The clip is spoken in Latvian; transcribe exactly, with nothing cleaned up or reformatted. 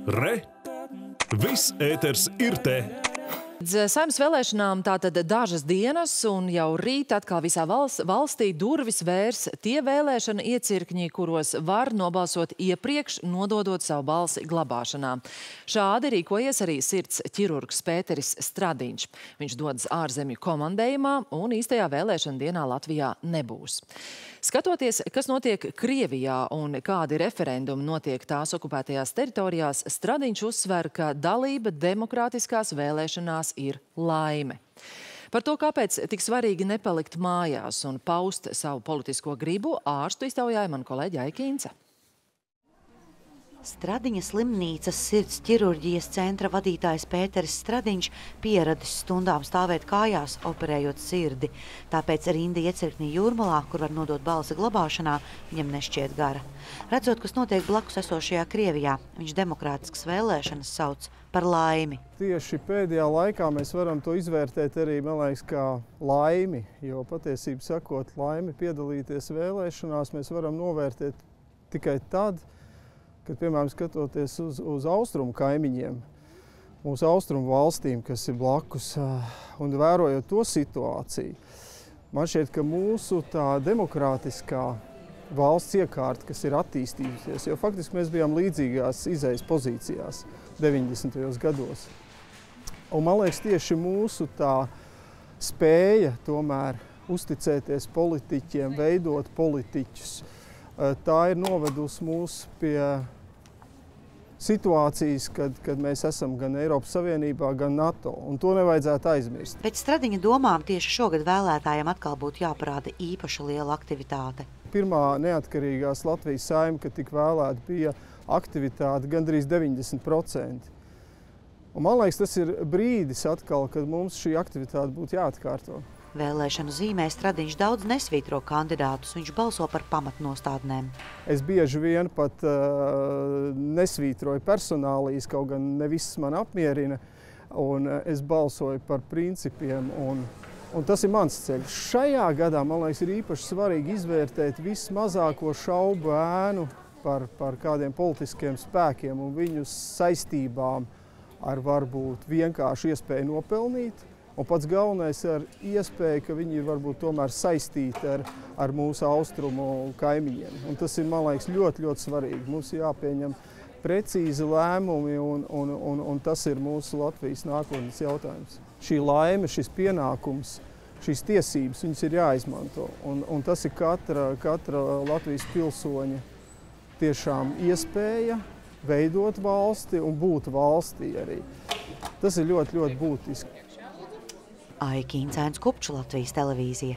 Re! Viss ēters ir te! Saeimas vēlēšanām tātad dažas dienas, un jau rīt atkal visā valsts, valstī durvis vērs tie vēlēšana iecirkņi, kuros var nobalsot iepriekš, nododot savu balsi glabāšanā. Šādi rīkojies arī sirds ķirurgs Pēteris Stradiņš. Viņš dodas ārzemju komandējumā un īstajā vēlēšana dienā Latvijā nebūs. Skatoties, kas notiek Krievijā un kādi referendumi notiek tās okupētajās teritorijās, Stradiņš uzsver, ka dalība demokrātiskās vēlēšanās ir laime. Par to, kāpēc tik svarīgi nepalikt mājās un paust savu politisko gribu, ārstu iztaujāja man kolēģi Aikīnce. Stradiņa slimnīcas sirds ķirurģijas centra vadītājs Pēteris Stradiņš pieradis stundām stāvēt kājās, operējot sirdi. Tāpēc rinda iecirknī Jūrmalā, kur var nodot balsi glabāšanā, viņam nešķiet gara. Redzot, kas notiek blakus esošajā Krievijā, viņš demokrātiskas vēlēšanas sauc par laimi. Tieši pēdējā laikā mēs varam to izvērtēt arī, man liekas, kā laimi, jo patiesību sakot, laimi piedalīties vēlēšanās mēs varam novērtēt tikai tad, kad, piemēram, skatoties uz, uz austrumu kaimiņiem, mūsu austrumu valstīm, kas ir blakus, un vērojot to situāciju, man šķiet, ka mūsu tā demokrātiskā valsts iekārta, kas ir attīstījusies, jo faktiski mēs bijām līdzīgās izejas pozīcijās deviņdesmitajos gados. Un man liekas, tieši mūsu tā spēja tomēr uzticēties politiķiem, veidot politiķus, tā ir novedusi mūs pie situācijas, kad, kad mēs esam gan Eiropas Savienībā, gan NATO, un to nevajadzētu aizmirst. Pēc Stradiņa domām tieši šogad vēlētājiem atkal būtu jāparāda īpaša liela aktivitāte. Pirmā neatkarīgās Latvijas Saeima, kad tika vēlēta, bija aktivitāte gandrīz deviņdesmit procenti. Un man liekas, tas ir brīdis atkal, kad mums šī aktivitāte būtu jāatkārto. Vēlēšanu zīmē Stradiņš daudz nesvītro kandidātus, viņš balso par pamatnostādnēm. Es bieži vien pat uh, nesvītroju personālijas, kaut gan ne viss man apmierina, un uh, es balsoju par principiem, un, un tas ir mans ceļš. Šajā gadā, man liekas, ir īpaši svarīgi izvērtēt vismazāko šaubu ēnu par, par kādiem politiskiem spēkiem un viņu saistībām ar varbūt vienkārši iespēju nopelnīt. Un pats galvenais ar iespēju, ka viņi ir varbūt tomēr saistīti ar, ar mūsu austrumu kaimiņiem. Un tas ir, man liekas, ļoti, ļoti svarīgi. Mums ir jāpieņem precīzi lēmumi, un, un, un, un tas ir mūsu Latvijas nākotnes jautājums. Šī laime, šis pienākums, šīs tiesības, viņas ir jāizmanto. Un, un tas ir katra, katra Latvijas pilsoņa tiešām iespēja veidot valsti un būt valstī arī. Tas ir ļoti, ļoti būtiski. Aikīnce, Kupčs, Latvijas televīzija.